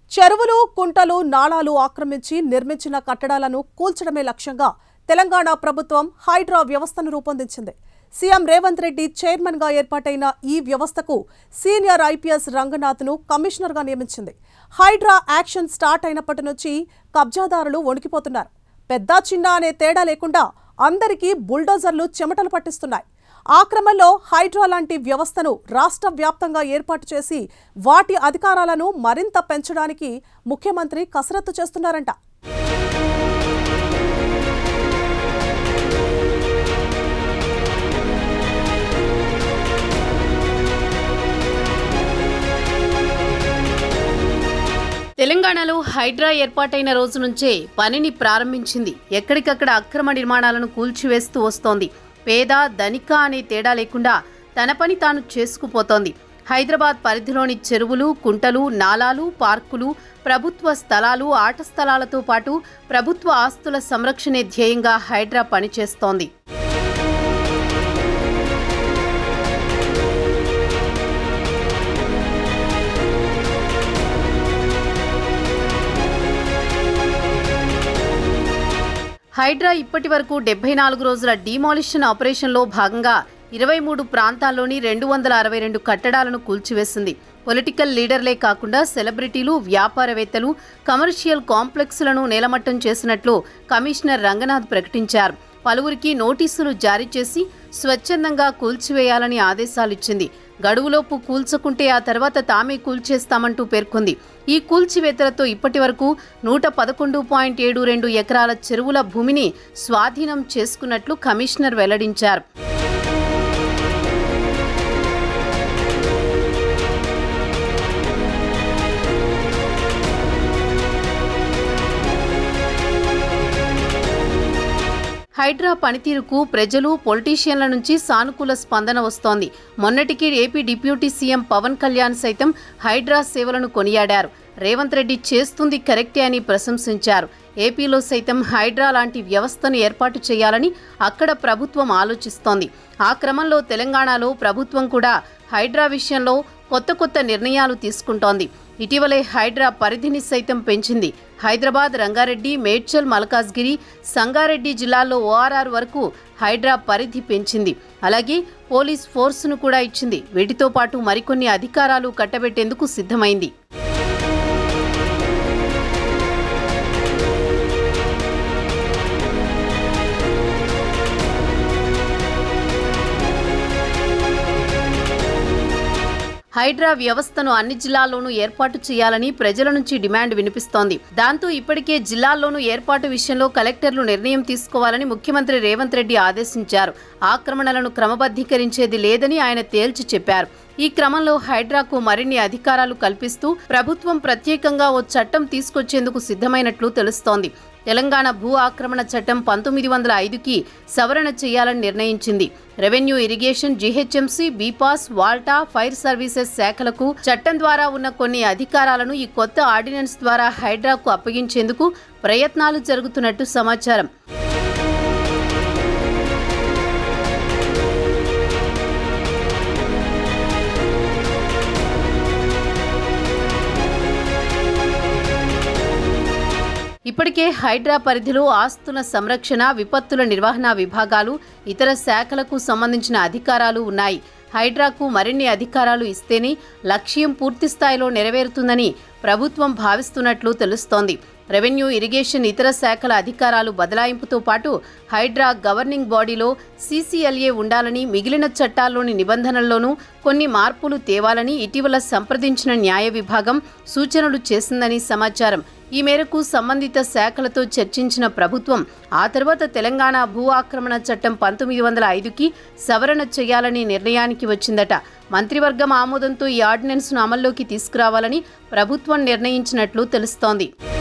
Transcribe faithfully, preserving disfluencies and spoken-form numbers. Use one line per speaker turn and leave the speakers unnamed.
చెరువులు, కుంటలు, నాళాలు ఆక్రమించి నిర్మించిన కట్టడాలను కూల్చడమే లక్ష్యంగా తెలంగాణ ప్రభుత్వం హైడ్రా వ్యవస్థను రూపొందించింది. సీఎం రేవంత్ రెడ్డి చైర్మన్ గా ఏర్పాటైన ఈ వ్యవస్థకు సీనియర్ ఐపీఎస్ రంగనాథ్ను కమిషనర్గా నియమించింది. హైడ్రా యాక్షన్ స్టార్ట్ అయినప్పటి నుంచి కబ్జాదారులు వణికిపోతున్నారు. పెద్ద చిన్న అనే తేడా లేకుండా అందరికీ బుల్డోజర్లు చెమటలు పట్టిస్తున్నాయి. ఆ క్రమంలో హైడ్రా లాంటి వ్యవస్థను రాష్ట్ర వ్యాప్తంగా ఏర్పాటు చేసి వాటి అధికారాలను మరింత పెంచడానికి ముఖ్యమంత్రి కసరత్తు చేస్తున్నారంట.
తెలంగాణలో హైడ్రా ఏర్పాటైన రోజు నుంచే పనిని ప్రారంభించింది. ఎక్కడికక్కడ అక్రమ నిర్మాణాలను కూల్చివేస్తూ వస్తోంది. పేద ధనిక అనే తేడా లేకుండా తన పని తాను చేసుకుపోతోంది. హైదరాబాద్ పరిధిలోని చెరువులు, కుంటలు, నాలాలు, పార్కులు, ప్రభుత్వ స్థలాలు, ఆట స్థలాలతో పాటు ప్రభుత్వ ఆస్తుల సంరక్షణే ధ్యేయంగా హైడ్రా పనిచేస్తోంది. హైడ్రా ఇప్పటి వరకు డెబ్బై నాలుగు రోజుల డిమాలిషన్ ఆపరేషన్లో భాగంగా ఇరవై మూడు ప్రాంతాల్లోని రెండు వందల అరవై రెండు కట్టడాలను కూల్చివేసింది. పొలిటికల్ లీడర్లే కాకుండా సెలబ్రిటీలు, వ్యాపారవేత్తలు, కమర్షియల్ కాంప్లెక్స్లను నేలమట్టం చేసినట్లు కమిషనర్ రంగనాథ్ ప్రకటించారు. పలువురికి నోటీసులు జారీ చేసి స్వచ్ఛందంగా కూల్చివేయాలని ఆదేశాలిచ్చింది. గడువులోపు కూల్చకుంటే ఆ తర్వాత తామే కూల్చేస్తామంటూ పేర్కొంది. ఈ కూల్చివేతలతో ఇప్పటి వరకు నూట పదకొండు పాయింట్ ఏడు రెండు ఎకరాల చెరువుల భూమిని స్వాధీనం చేసుకున్నట్లు కమిషనర్ వెల్లడించారు. హైడ్రా పనితీరుకు ప్రజలు, పొలిటీషియన్ల నుంచి సానుకూల స్పందన వస్తోంది. మొన్నటికి AP deputy CM Pavan Kalyan సైతం హైడ్రా సేవలను కొనియాడారు. రేవంత్ రెడ్డి చేస్తుంది కరెక్టే అని ప్రశంసించారు. ఏపీలో సైతం హైడ్రా లాంటి వ్యవస్థను ఏర్పాటు చేయాలని అక్కడ ప్రభుత్వం ఆలోచిస్తోంది. ఆ క్రమంలో తెలంగాణలో ప్రభుత్వం కూడా హైడ్రా విషయంలో కొత్త కొత్త నిర్ణయాలు తీసుకుంటోంది. ఇటీవలే హైడ్రా పరిధిని సైతం పెంచింది. హైదరాబాద్, రంగారెడ్డి, మేడ్చల్, మల్కాజ్గిరి, సంగారెడ్డి జిల్లాల్లో ఓఆర్ఆర్ వరకు హైడ్రా పరిధి పెంచింది. అలాగే పోలీస్ ఫోర్సును కూడా ఇచ్చింది. వీటితో పాటు మరికొన్ని అధికారాలు కట్టబెట్టేందుకు సిద్ధమైంది. హైడ్రా వ్యవస్థను అన్ని జిల్లాల్లోనూ ఏర్పాటు చేయాలని ప్రజల నుంచి డిమాండ్ వినిపిస్తోంది. దాంతో ఇప్పటికే జిల్లాల్లోనూ ఏర్పాటు విషయంలో కలెక్టర్లు నిర్ణయం తీసుకోవాలని ముఖ్యమంత్రి రేవంత్ రెడ్డి ఆదేశించారు. ఆక్రమణలను క్రమబద్ధీకరించేది లేదని ఆయన తేల్చి చెప్పారు. ఈ క్రమంలో హైడ్రాకు మరిన్ని అధికారాలు కల్పిస్తూ ప్రభుత్వం ప్రత్యేకంగా ఓ చట్టం తీసుకొచ్చేందుకు సిద్ధమైనట్లు తెలుస్తోంది. తెలంగాణ భూ ఆక్రమణ చట్టం పంతొమ్మిది వందల ఐదుకి సవరణ చేయాలని నిర్ణయించింది. Revenue, irrigation, GHMC, bPASS, WALTA, fire services శాఖలకు చట్టం ద్వారా ఉన్న కొన్ని అధికారాలను ఈ కొత్త ఆర్డినెన్స్ ద్వారా హైడ్రాకు అప్పగించేందుకు ప్రయత్నాలు జరుగుతున్నట్టు సమాచారం. ఇప్పటికే హైడ్రా పరిధిలో ఆస్తుల సంరక్షణ, విపత్తుల నిర్వహణ విభాగాలు, ఇతర శాఖలకు సంబంధించిన అధికారాలు ఉన్నాయి. హైడ్రాకు మరిన్ని అధికారాలు ఇస్తేనే లక్ష్యం పూర్తి స్థాయిలో నెరవేరుతుందని ప్రభుత్వం భావిస్తున్నట్లు తెలుస్తోంది. రెవెన్యూ, ఇరిగేషన్, ఇతర శాఖల అధికారాలు బదలాయింపుతో పాటు హైడ్రా గవర్నింగ్ బాడీలో సీసీఎల్ఏ ఉండాలని, మిగిలిన చట్టాల్లోని నిబంధనల్లోనూ కొన్ని మార్పులు తేవాలని ఇటీవల సంప్రదించిన న్యాయ విభాగం సూచనలు చేసిందని సమాచారం. ఈ మేరకు సంబంధిత శాఖలతో చర్చించిన ప్రభుత్వం ఆ తర్వాత తెలంగాణ భూ ఆక్రమణ చట్టం పంతొమ్మిది వందల ఐదుకి సవరణ చేయాలని నిర్ణయానికి వచ్చిందట. మంత్రివర్గం ఆమోదంతో ఈ ఆర్డినెన్స్ను అమల్లోకి తీసుకురావాలని ప్రభుత్వం నిర్ణయించినట్లు తెలుస్తోంది.